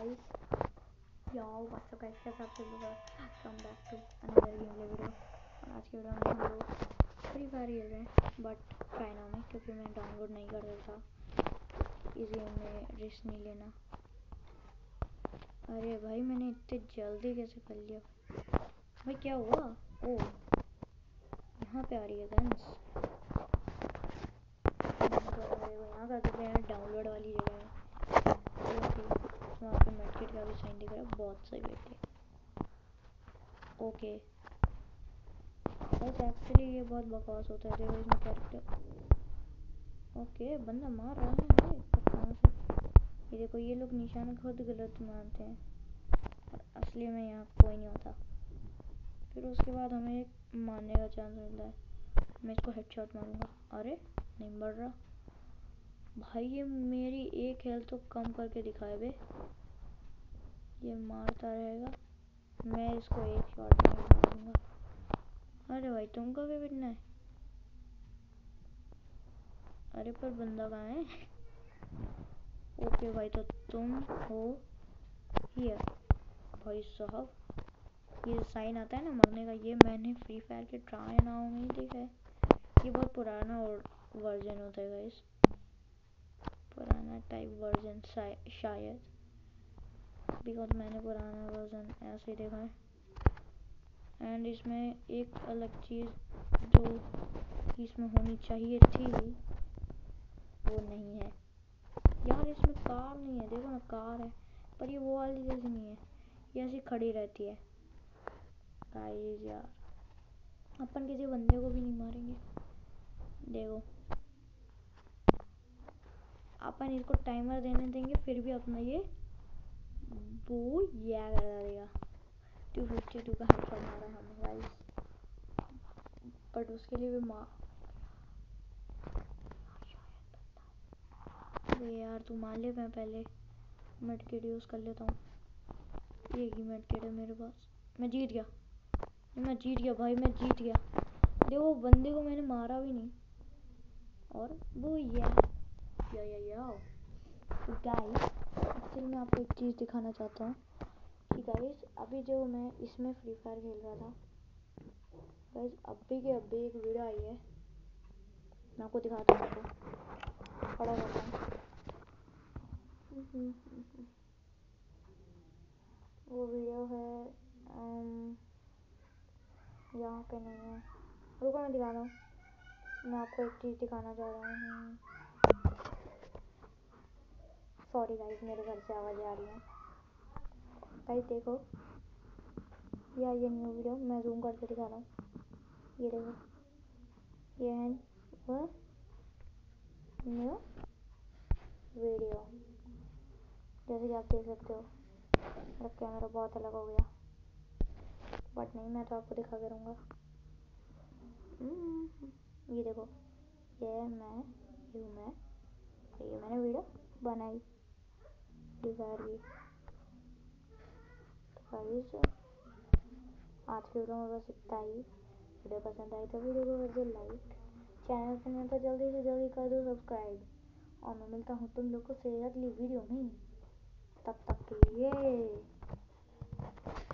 Guys, याओ what's up guys, कैसे आप सभी लोग? Come back to another game play video. और आज के वीडियो में हम लोग फ्री फायर खेल रहे हैं, बट चाइना में, क्योंकि मैं डाउनलोड नहीं कर रहा था। इस गेम में रिस्क नहीं लेना। अरे भाई, मैंने इतने जल्दी कैसे कर लिया भाई? क्या हुआ? ओ, यहाँ पे आ रही है गन्स। यहाँ कर देते हैं डाउनलोड वाली जगह है। वहाँ पे मेडकिट का भी साइन दिख रहा है, बहुत सही बैठे। ओके बस, एक्चुअली ये बहुत बकवास होता है। देखो इसमें कैरेक्टर। ओके, बंदा मार रहा है कहाँ से? ये देखो, ये लोग निशाना खुद गलत मानते हैं, और असली में यहाँ कोई नहीं होता। फिर उसके बाद हमें एक मारने का चांस मिलता है। मैं इसको हेडशॉट मारूंगा। अरे नहीं बढ़ रहा भाई, ये मेरी एक हेल्थ तो कम करके दिखाए बे। ये मारता रहेगा, मैं इसको एक शॉट में मारूंगा। अरे भाई, तुमको भी पिटना है? अरे पर बंदा कहाँ है? ओके भाई, तो तुम हो ये भाई साहब। ये जो साइन आता है ना मरने का, ये मैंने फ्री फायर के ट्राई नाउ में ही देखा है। ये बहुत पुराना वर्जन होता है गाइस, पुराना टाइप वर्जन शायद, बिकॉज मैंने पुराना वर्जन ऐसे देखा है। एंड इसमें एक अलग चीज़ जो इसमें होनी चाहिए थी, वो नहीं है यार। इसमें कार नहीं है, देखो ना, कार है पर ये वो वाली जैसी नहीं है, ये ऐसी खड़ी रहती है। गाइस यार, अपन किसी बंदे को भी नहीं मारेंगे। देखो, अपन इसको टाइमर देने देंगे, फिर भी अपना ये वो या करा देगा। 252 का हेडशॉट मारा हमने गाइस, बट उसके लिए भी अरे यार तू मान ले, मैं पहले मेडकिट यूज़ कर लेता हूँ। एक ही मेडकिट है मेरे पास। मैं जीत गया भाई, मैं जीत गया। देखो, बंदे को मैंने मारा भी नहीं, और वो तो गाइस, एक्चुअली मैं आपको एक चीज़ दिखाना चाहता हूँ कि गाइस, अभी जो मैं इसमें फ्री फायर खेल रहा था गाइस, अभी के अभी एक वीडियो आई है, मैं आपको दिखाता हूँ। आपको खड़ा करता हूँ। वो वीडियो है यहाँ पे नहीं है, रुको मैं दिखा रहा हूँ। मैं आपको एक चीज़ दिखाना चाह रहा हूँ। सॉरी गाइस, मेरे घर से आवाज़ें आ रही हैं। गाइस देखो, ये न्यू वीडियो मैं जूम करके दिखा रहा हूँ। ये देखो, ये है वो न्यू वीडियो, जैसे कि आप देख सकते हो। मेरा कैमरा बहुत अलग हो गया, बट नहीं, मैं तो आपको दिखा के रहूँगा। ये देखो, ये मैंने वीडियो बनाई फ्री फायर की। तो गाइस, आज के वीडियो में बस इतना ही। वीडियो पसंद आई तो वीडियो को कर दो लाइक, चैनल पर नहीं तो जल्दी से जल्दी कर दो सब्सक्राइब, और मैं मिलता हूँ तुम लोग को से अगली वीडियो में। तब तक के लिए